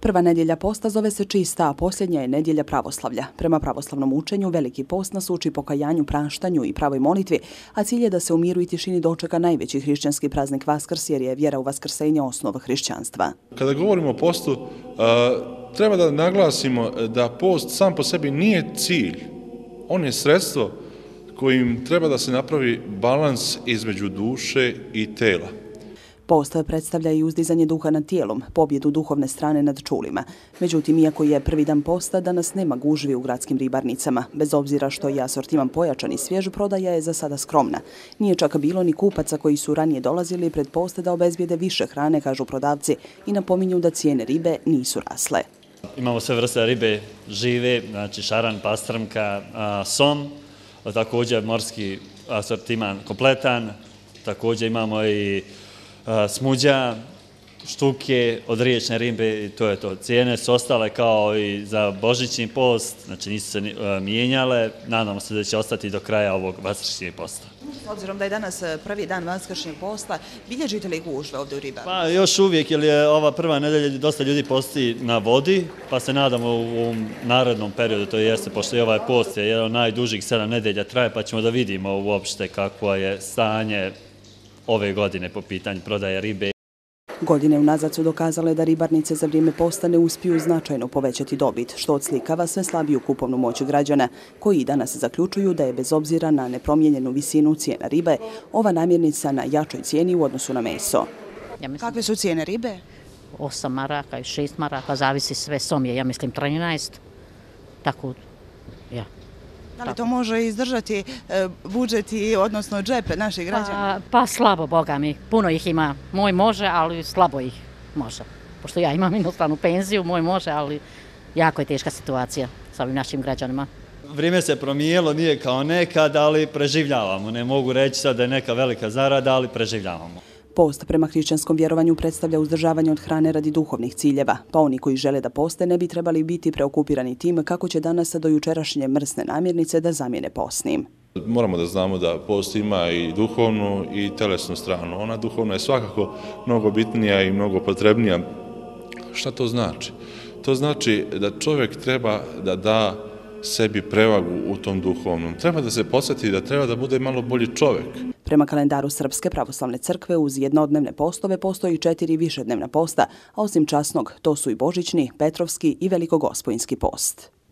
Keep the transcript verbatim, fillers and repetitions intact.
Prva nedjelja posta zove se čista, a posljednja je nedjelja pravoslavlja. Prema pravoslavnom učenju, veliki post nas uči pokajanju, praštanju i pravoj molitvi, a cilj je da se u miru i tišini dočeka najveći hrišćanski praznik Vaskrs, jer je vjera u vaskrsenje osnova hrišćanstva. Kada govorimo o postu, treba da naglasimo da post sam po sebi nije cilj. On je sredstvo kojim treba da se napravi balans između duše i tela. Post predstavlja i uzdizanje duha nad tijelom, pobjedu duhovne strane nad čulima. Međutim, iako je prvi dan posta, danas nema gužvi u gradskim ribarnicama. Bez obzira što je asortiman pojačan i svjež, prodaja je za sada skromna. Nije čak bilo ni kupaca koji su ranije dolazili pred post da obezbijede više hrane, kažu prodavci, i napominju da cijene ribe nisu rasle. Imamo sve vrste ribe žive, znači šaran, pastrmka, som, također morski asortiman kompletan, također imamo i smuđa, štuke od riječne ribe i to je to. Cijene su ostale kao i za božićni post, znači nisu se mijenjale. Nadamo se da će ostati do kraja ovog vaskršnjeg posta. S obzirom da je danas prvi dan vaskršnjeg posta, bilježite li gužve ovdje u ribarnici? Pa još uvijek, jer je ova prva nedelja dosta ljudi posti na vodi, pa se nadamo u ovom narednom periodu, to jeste, pošto je ovaj post je jedan od najdužih sedam nedelja traje, pa ćemo da vidimo uopšte kakvo je stanje ove godine po pitanju prodaje ribe. Godine unazad su dokazale da ribarnice za vrijeme posta ne uspiju značajno povećati dobit, što odslikava sve slabiju kupovnu moć građana, koji danas zaključuju da je bez obzira na nepromijenjenu visinu cijena ribe, ova namirnica na jačoj cijeni u odnosu na meso. Ja mislim, kakve su cijene ribe? osam maraka i šest maraka, zavisi sve, som je, ja mislim, trinaest, tako, ja. Da li to može izdržati budžet i odnosno džep naših građana? Pa, pa slabo, boga mi. Puno ih ima. Moj može, ali slabo ih može. Pošto ja imam inostranu penziju, moj može, ali jako je teška situacija sa ovim našim građanima. Vrijeme se promijenilo, nije kao nekad, ali preživljavamo. Ne mogu reći sad da je neka velika zarada, ali preživljavamo. Post prema hrišćanskom vjerovanju predstavlja uzdržavanje od hrane radi duhovnih ciljeva, pa oni koji žele da poste ne bi trebali biti preokupirani tim kako će danas do jučerašnje mrsne namirnice da zamijene postnim. Moramo da znamo da post ima i duhovnu i telesnu stranu. Ona duhovna je svakako mnogo bitnija i mnogo potrebnija. Šta to znači? To znači da čovjek treba da da sebi prevagu u tom duhovnom. Treba da se podsjeti da treba da bude malo bolji čovjek. Prema kalendaru Srpske pravoslavne crkve uz jednodnevne postove postoji četiri višednevna posta, a osim časnog to su i božićni, petrovski i velikogospojinski post.